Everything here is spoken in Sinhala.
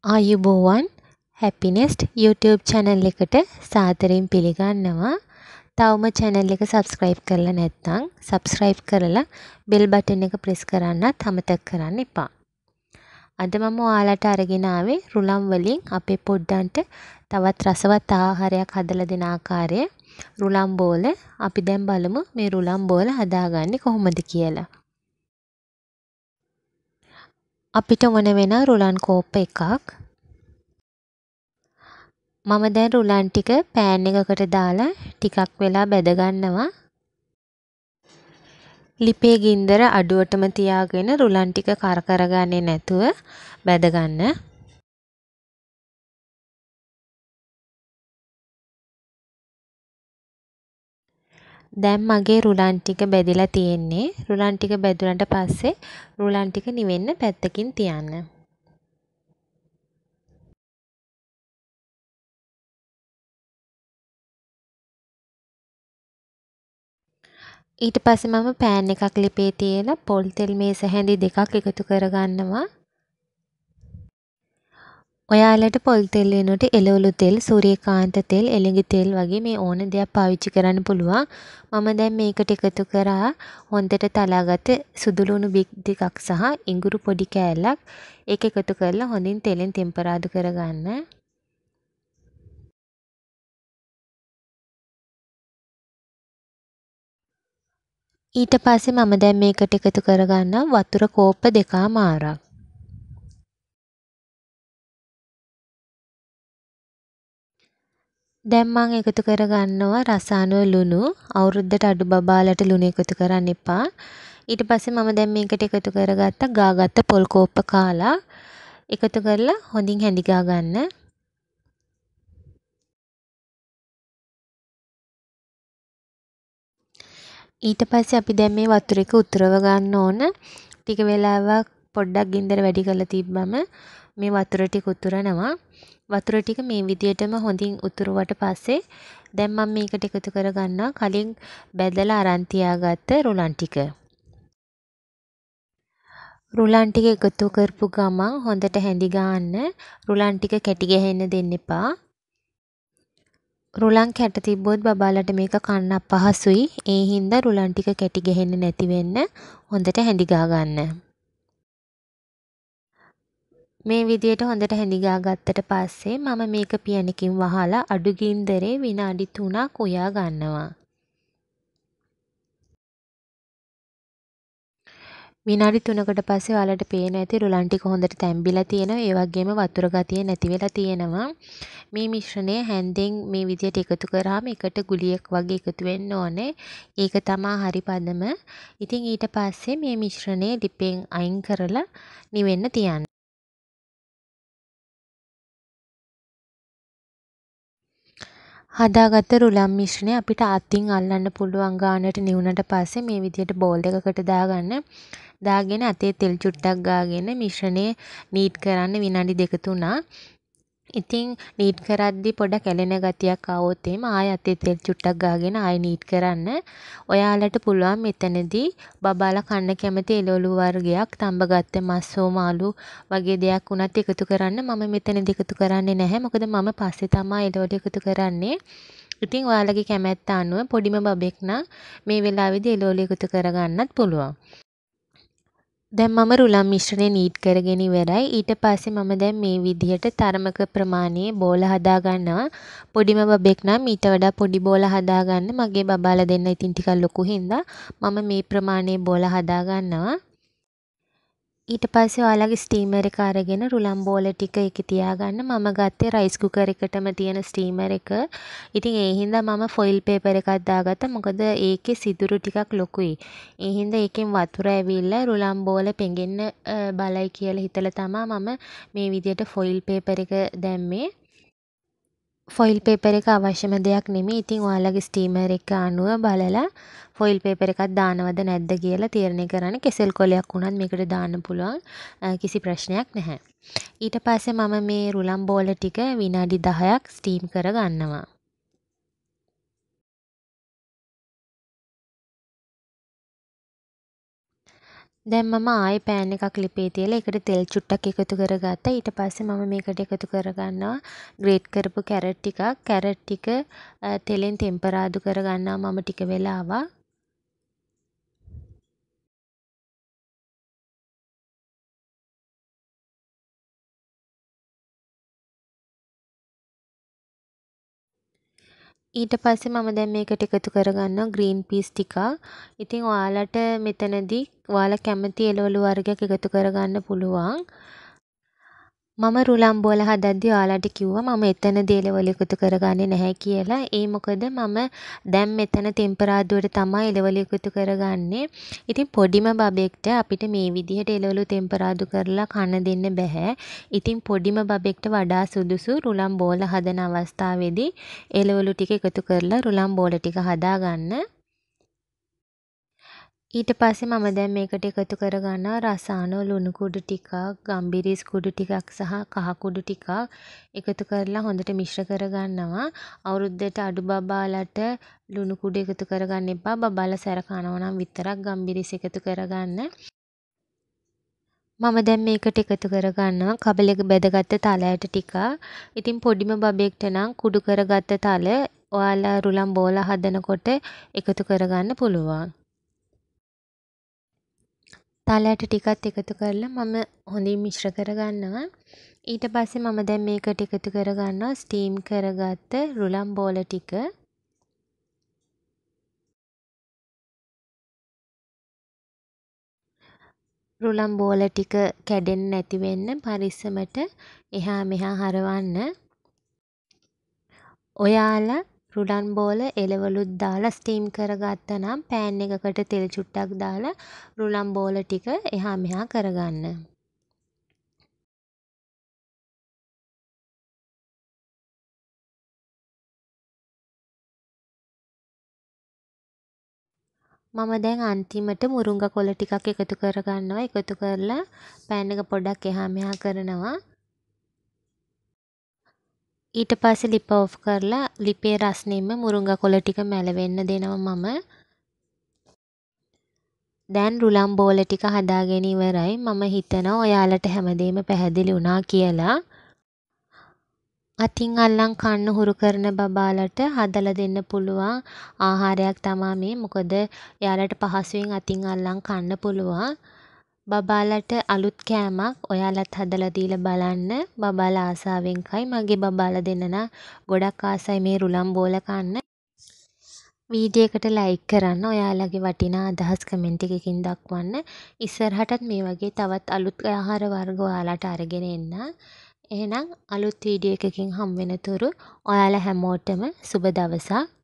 ආයුබෝවන් හැපිනෙස්ට් YouTube channel එකට සාදරයෙන් පිළිගන්නවා. තවම channel එක subscribe කරලා නැත්නම් subscribe කරලා bell button එක press කරන්නත් අමතක කරන්න එපා. අද මම ඔයාලට අරගෙන ආවේ රුලම් වලින් අපේ පොඩ්ඩන්ට තවත් රසවත් ආහාරයක් හදලා දෙන ආකාරය රුලම් බෝල. අපි දැන් බලමු මේ රුලම් බෝල හදාගන්නේ කොහොමද කියලා. අපිට ඕන වෙන රුලන් කෝප්ප එකක්. මම දැන් රුලන් ටික පෑන් එකකට දාලා ටිකක් වෙලා බැද ගන්නවා. ලිපේ ගින්දර අඩුවටම තියාගෙන රුලන් ටික කර ගන්නේ නැතුව බැද ගන්න. දැන් මගේ රුලන් ටික බැදිලා තියෙන්නේ. රුලන් ටික බැදුනට පස්සේ රුලන් ටික නිවෙන්න පැත්තකින් තියන්න. ඊට පස්සේ මම පෑන් එකක් ලිපේ තියලා පොල් තෙල් මේස හැඳි දෙකක් එකතු කරගන්නවා. ඔයාලට පොල් තෙල් වෙනුවට එළවලු තෙල්, සූර්යකාන්ත තෙල්, එළඟි තෙල් වගේ මේ ඕන දෙයක් පාවිච්චි කරන්න පුළුවන්. මම දැන් මේකට එකතු කරා හොඳට තලාගත්ත සුදු ලුණු බික් ටිකක් සහ ඉඟුරු පොඩි කෑල්ලක්. ඒක එකතු කරලා හොඳින් තෙලෙන් තෙම්පරාදු කරගන්න. ඊට පස්සේ මම දැන් මේකට එකතු කරගන්නම් වතුර කෝප්ප දෙකමාරක්. දැන් මම එකතු කරගන්නවා රසායන ලුණු. අවුරුද්දට අඩු බබාලට ලුණු එකතු කරන්න එපා. ඊට පස්සේ මම දැන් මේකට එකතු කරගත්ත ගාගත්ත පොල් කෝප්ප කාලා එකතු කරලා හොඳින් හැඳි ගා ගන්න. ඊට පස්සේ අපි දැන් මේ වතුර එක උතුරව ගන්න ඕන. ටික වෙලාවක් පොඩ්ඩක් ගින්දර වැඩි කරලා තිබ්බම මේ වතුර ටික උතුරනවා. වතුර ටික මේ විදියටම හොඳින් උතුරුවට පස්සේ දැන් මම මේකට එකතු කරගන්නවා කලින් බැදලා අරන් තියාගත්ත රුලන් ටික. රුලන් ටික එකතු කරපු ගමන් හොඳට හැඳි ගන්න. රුලන් ටික කැටි ගහන්න දෙන්න එපා. රුලන් කැට තිබ්බොත් බබාලට මේක කන්න අපහසුයි. ඒ හින්දා රුලන් ටික කැටි ගහන්නේ නැති වෙන්න හොඳට හැඳි ගා ගන්න. මේ විදියට හොඳට හැඳි ගා ගත්තට පස්සේ මම මේක පියනකින් වහලා අඩු ගින්දරේ විනාඩි 3ක් උයා ගන්නවා. විනාඩි 3කට පස්සේ ඔයාලට පේන ඇති රුලන් ටික හොඳට තැම්බිලා තියෙනවා. ඒ වගේම වතුර ගතිය නැති වෙලා තියෙනවා. මේ මිශ්‍රණය හැන්දෙන් මේ විදියට එකතු කරාම එකට ගුලියක් වගේ එකතු වෙන්න ඕනේ. ඒක තමයි හරි පදම. ඉතින් ඊට පස්සේ මේ මිශ්‍රණය ලිපෙන් අයින් කරලා නිවෙන්න තියන්න. හදාගත්ත රුලම් මිශ්‍රණය අපිට අතින් අල්ලන්න පුළුවන් ගානට නිවුනට පස්සේ මේ විදියට බෝල් එකකට දාගන්න. දාගෙන අතේ තෙල් චුට්ටක් ගාගෙන මිශ්‍රණය නීට් කරන්න විනාඩි 2-3. ඉතින් නීට් කරද්දී පොඩක් ඇලෙන ගතියක් ආවොත් එහෙම ආයෙ අතේ තෙල් චුට්ටක් ගාගෙන ආයෙ නීට් කරන්න. ඔයාලට පුළුවන් මෙතනදී බබාලා කන්න කැමති එළවලු වර්ගයක්, තඹගත්ත මස් හෝ මාළු වගේ දෙයක් උනත් එකතු කරන්න. මම මෙතනදී එකතු කරන්නේ නැහැ. මොකද මම පස්සේ තමයි එළවලු එකතු කරන්නේ. ඉතින් ඔයාලගේ කැමැත්ත අනුව පොඩිම බබෙක් නම් මේ වෙලාවේදී එළවලු එකතු කරගන්නත් පුළුවන්. දැන් මම රුලම් මිශ්‍රණය නීට් කරගෙන ඉවරයි. ඊට පස්සේ මම දැන් මේ විදිහට තරමක ප්‍රමාණයේ බෝල හදා ගන්නවා. පොඩිම බබෙක් නම් ඊට වඩා පොඩි බෝල හදා ගන්න. මගේ බබාලා දෙන්න ඉතින් ටිකක් ලොකු හින්දා මම මේ ප්‍රමාණයේ බෝල හදා ගන්නවා. ඊට පස්සේ ඔයාලගේ ස්ටීමර් එක අරගෙන රුලම් බෝල ටික එකේ තියාගන්න. මම ගත්තේ රයිස් කුකර් එකටම තියෙන ස්ටීමර් එක. ඉතින් ඒ හින්දා මම ෆොයිල් පේපර් එකක් දාගත්තා. මොකද ඒකේ සිදුරු ටිකක් ලොකුයි. ඒ හින්දා ඒකෙන් වතුර ඇවිල්ලා රුලම් බෝල පෙඟෙන්න බලයි කියලා හිතලා තමයි මම මේ විදියට ෆොයිල් පේපර් එක දැම්මේ. ෆොයිල් පේපර් එක අවශ්‍යම දෙයක් නෙමෙයි. ඉතින් ඔයාලගේ ස්ටීමර් එක අනුව බලලා ෆොයිල් පේපර් එකක් දානවද නැද්ද කියලා තීරණය කරන්න. කෙසෙල් කොලයක් වුණත් මේකට දාන්න පුළුවන්. කිසි ප්‍රශ්නයක් නැහැ. ඊට පස්සේ මම මේ රුලම් බෝල ටික විනාඩි 10ක් ස්ටීම් කර ගන්නවා. දැන් මම ආයෙ පෑන් එකක් ලිපේ තියලා ඒකට තෙල් චුට්ටක් එකතු කරගත්තා. ඊට පස්සේ මම මේකට එකතු කරගන්නවා ග්‍රේට් කරපු කැරට් ටිකක්. කැරට් ටික තෙලෙන් ටෙම්පරාදු කරගන්නවා මම ටික වෙලාවක්. ඊට පස්සේ මම දැන් මේකට එකතු කරගන්නවා ග්‍රීන් පීස් ටිකක්. ඉතින් ඔයාලට මෙතනදී ඔයාලා කැමති එළවලු වර්ගයක් එකතු කරගන්න පුළුවන්. මම රුලම් බෝල හදද්දී ඔයාලට කිව්වා මම එතනදී එළවලු එකතු කරගන්නේ නැහැ කියලා. ඒ මොකද මම දැන් මෙතන ටෙම්පරාදුවට තමයි එළවලු එකතු කරගන්නේ. ඉතින් පොඩිම බබෙක්ට අපිට මේ විදිහට එළවලු ටෙම්පරාදු කරලා කන්න දෙන්න බෑ. ඉතින් පොඩිම බබෙක්ට වඩා සුදුසු රුලම් බෝල හදන අවස්ථාවේදී එළවලු ටික එකතු කරලා රුලම් බෝල ටික හදාගන්න. ඊට පස්සේ මම දැන් මේකට එකතු කරගන්නවා රසායන ලුණු කුඩු ටිකක්, ගම්බිරිස් කුඩු ටිකක් සහ කහ කුඩු ටිකක් එකතු කරලා හොඳට මිශ්‍ර කරගන්නවා. අවුරුද්දට අඩු බබාලට ලුණු කුඩු එකතු කරගන්න එපා. බබාලා සැර කනවා නම් විතරක් ගම්බිරිස් එකතු කරගන්න. මම දැන් මේකට එකතු කරගන්නවා කබලෙක බැදගත්ත තල ඇට ටිකක්. ඉතින් පොඩිම බබෙක්ට නම් කුඩු කරගත්ත තල ඔයාලා රුලම් බෝල හදනකොට එකතු කරගන්න පුළුවන්. තල ඇට ටිකත් එකතු කරලා මම හොඳින් මිශ්‍ර කරගන්නවා. ඊට පස්සේ මම දැන් මේකට එකතු කරගන්නවා ස්ටීම් කරගත්ත රුලම් බෝල ටික. රුලම් බෝල ටික කැඩෙන්නේ නැති වෙන්න පරිස්සමට එහා මෙහා හරවන්න. ඔයාලා රුලම් බෝල එළවලුත් දාලා ස්ටීම් කරගත්තා නම් පෑන් එකකට තෙල් චුට්ටක් දාලා රුලම් බෝල ටික එහා මෙහා කරගන්න. මම දැන් අන්තිමට මුරුංගා කොළ ටිකක් එකතු කරගන්නවා. එකතු කරලා පෑන් එක පොඩ්ඩක් එහා මෙහා කරනවා. ඊට පස්සේ ලිප ඔෆ් කරලා ලිපේ රස්නෙම මුරුංගා කොළ ටික මැලවෙන්න දෙනවා මම. දැන් රුලම් බෝල ටික හදාගෙන ඉවරයි. මම හිතනවා ඔයාලට හැමදේම පැහැදිලි වුණා කියලා. අතින් අල්ලන් කන්න හුරු කරන බබාලට හදලා දෙන්න පුළුවන් ආහාරයක් තමයි මේ. මොකද එයාලට පහසුවෙන් අතින් අල්ලන් කන්න පුළුවන්. බබාලට අලුත් කෑමක් ඔයාලත් හදලා දීලා බලන්න. බබාලා ආසාවෙන් කයි. මගේ බබාලා දෙන්න නම් ගොඩක් ආසයි මේ රුලම් බෝල කන්න. වීඩියෝ එකට ලයික් කරන්න. ඔයාලගේ වටිනා අදහස් කමෙන්ට් එකකින් දක්වන්න. ඉස්සරහටත් මේ වගේ තවත් අලුත් ආහාර වර්ග ඔයාලට අරගෙන එන්න. එහෙනම් අලුත් වීඩියෝ එකකින් හම් වෙනතුරු ඔයාලා හැමෝටම සුබ දවසක්.